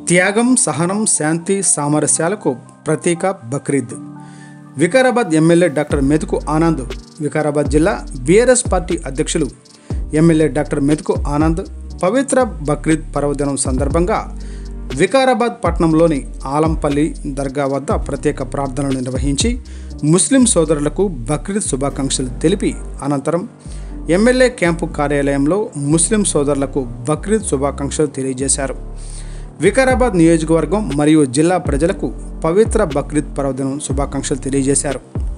త్యాగం, సహనం, శాంతి, సామరస్యాలకు ప్రతీక బక్రీద్. వికారాబాద్ ఎమ్మెల్యే డాక్టర్ మెతుకు ఆనంద్, వికారాబాద్ జిల్లా బీఆర్ఎస్ పార్టీ అధ్యక్షులు ఎమ్మెల్యే డాక్టర్ మెతుకు ఆనంద్ పవిత్ర బక్రీద్ పర్వదినం సందర్భంగా వికారాబాద్ పట్టణంలోని ఆలంపల్లి దర్గా వద్ద ప్రత్యేక ప్రార్థనలు నిర్వహించి ముస్లిం సోదరులకు బక్రీద్ శుభాకాంక్షలు తెలిపి అనంతరం ఎమ్మెల్యే క్యాంపు కార్యాలయంలో ముస్లిం సోదరులకు బక్రీద్ శుభాకాంక్షలు తెలియజేశారు. వికారాబాద్ నియోజకవర్గం మరియు జిల్లా ప్రజలకు పవిత్ర బక్రీద్ పర్వదినం శుభాకాంక్షలు తెలియజేశారు.